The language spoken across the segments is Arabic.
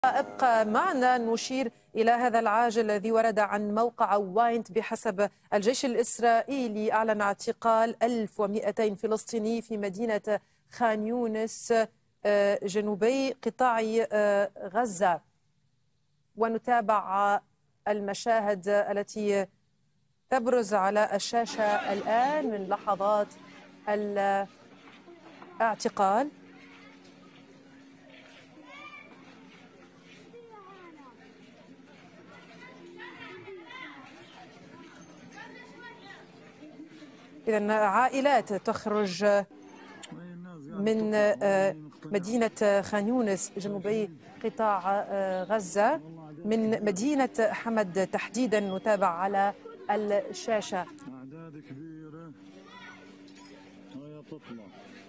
ابقى معنا نشير إلى هذا العاجل الذي ورد عن موقع واينت. بحسب الجيش الإسرائيلي أعلن اعتقال 1200 فلسطيني في مدينة خان يونس جنوبي قطاع غزة. ونتابع المشاهد التي تبرز على الشاشة الآن من لحظات الاعتقال. إذن عائلات تخرج من مدينة خان يونس جنوبي قطاع غزة، من مدينة حمد تحديدا نتابع على الشاشة. أعداد كبيرة وهي تطلع.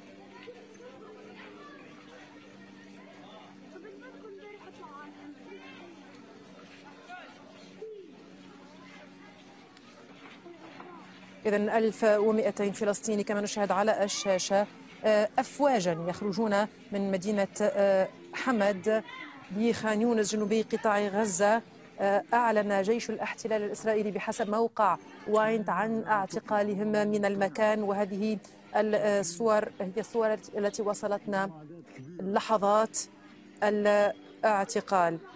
إذن 1200 فلسطيني كما نشاهد على الشاشة، أفواجا يخرجون من مدينة حمد بخان يونس جنوبي قطاع غزة. أعلن جيش الاحتلال الإسرائيلي بحسب موقع واينت عن اعتقالهم من المكان، وهذه الصور هي الصور التي وصلتنا لحظات الاعتقال.